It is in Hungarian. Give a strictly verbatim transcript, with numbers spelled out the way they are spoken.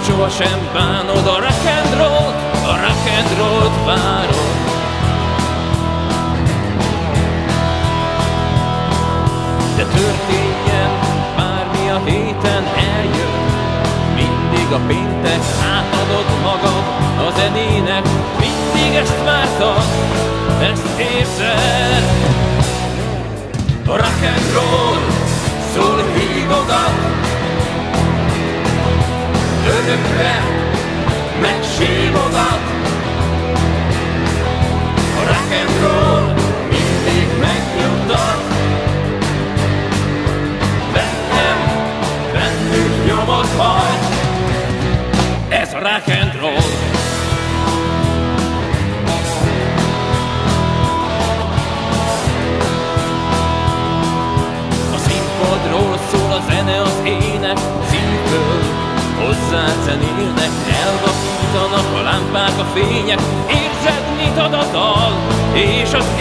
sohasem bánod a rock and roll, a rock and roll-t várod. De történjen bármi a héten, eljön mindig a péntek, átadod magad a zenének, mindig ezt vártad, ezt érzed. A rock and roll szól hívogat, örökre megsívogat. A rock and roll mindig megnyugtat, bennem, bennünk nyomot hagy. Ez a rock and roll. Színpadról szól a zene, az ének, szívből hozzád zenélnek, elvakítanak a lámpák, a fények, érzed, mit ad a dal, és az